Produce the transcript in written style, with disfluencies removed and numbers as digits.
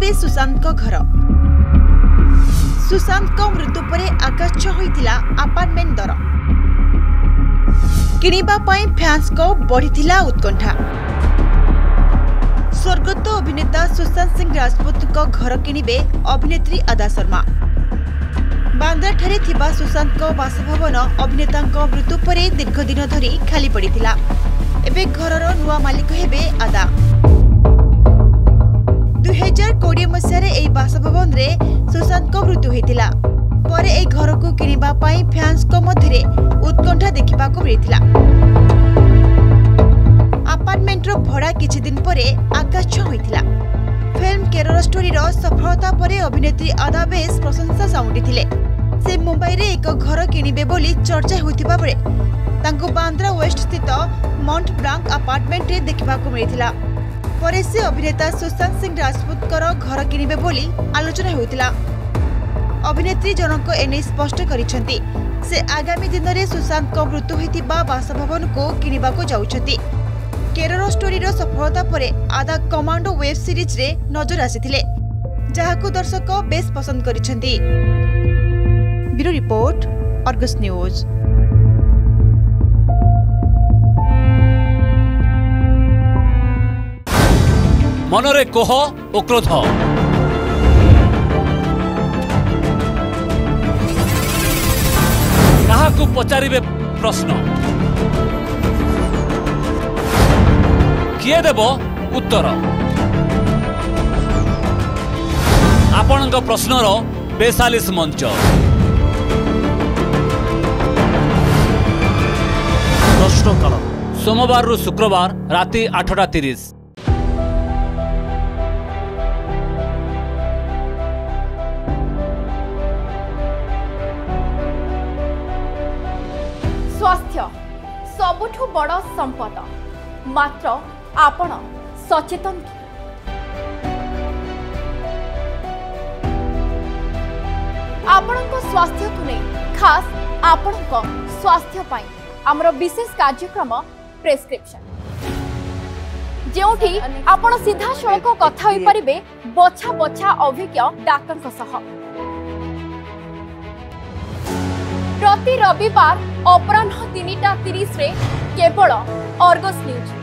मुंबई सुशांत घर सुशांत मृत्यु पर आकाश होइतिला अपार्टमेंट दर किनिबा पई फैंस को बढ़िथिला उत्कंठा। स्वर्गत अभिनेता सुशांत सिंह राजपूत को घर किनिबे अभिनेत्री अदा शर्मा। बांद्रा ठारे थिबा सुशांत को बासभवन अभिनेता मृत्यु पर दीर्घ दिन धरी खाली पड़िथिला। एबे घरर नुआ मालिक हेबे अदा। 2020 मसीह रे एई बासभवन रे सुशांत को मृत्यु होइतिला। पर एई घर को किनिबा पई फैंस को मध्यरे उत्कंठा देखिबा को मिलिथिला। अपार्टमेंट रो भड़ा किछि दिन परे आकाश होइतिला। फिल्म केरल स्टोरी रो सफलता परे अभिनेत्री अदा बेस प्रशंसा साउंडिथिले। से मुंबई रे एक घर किनिबे बोली चर्चा होइतिबा बेले तांको बांद्रा वेस्ट स्थित माउंट ब्लांक अपार्टमेंट रे देखिबा को मिलिथिला। परे से अभिनेता सुशांत सिंह राजपूत घर किनिबे बोली आलोचना होइतिला। अभिनेत्री जनक एने स्पष्ट करिसेंती से आगामी दिन में सुशांत को मृत्यु होइतिबा बासभवन को किनिबा को जाउछंती। केरल स्टोरी रो सफलता परे आदा कमांडो वेब सीरीज रे नजर आसीथिले, जहाको दर्शक बेस पसंद करिसेंती। Bureau report, Argus news. मनरे कोह ओ क्रोध काहाकू पचारिबे प्रश्न किए देव उत्तर। आपणक प्रश्नर बेसालिस मंच प्रश्नकाल सोमवार रु शुक्रवार राति 8:30। स्वास्थ्य सबुठु बड़ संपद, मात्र आपण सचेतन कि? आपणक स्वास्थ्य को नहीं खास आपणक स्वास्थ्य पाई आमर विशेष कार्यक्रम प्रेस्क्रिप्शन, जेउठी आपण सीधा सड़क कथा होई परिबे बछा बछा अभिज्ञ डाक्टर सह। प्रति रविवार अपराह्न 3:30 रे केवल अर्गस न्यूज।